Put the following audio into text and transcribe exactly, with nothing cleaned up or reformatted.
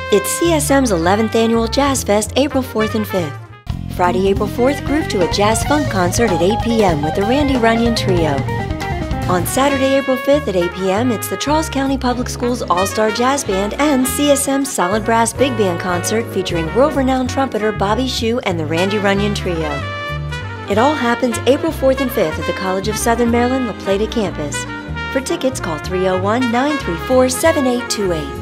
It's C S M's eleventh Annual Jazz Fest, April fourth and fifth. Friday, April fourth, groove to a jazz funk concert at eight p m with the Randy Runyon Trio. On Saturday, April fifth at eight p m, it's the Charles County Public Schools All-Star Jazz Band and C S M Solid Brass Big Band concert featuring world-renowned trumpeter Bobby Shew and the Randy Runyon Trio. It all happens April fourth and fifth at the College of Southern Maryland La Plata campus. For tickets, call three oh one, nine three four, seven eight two eight.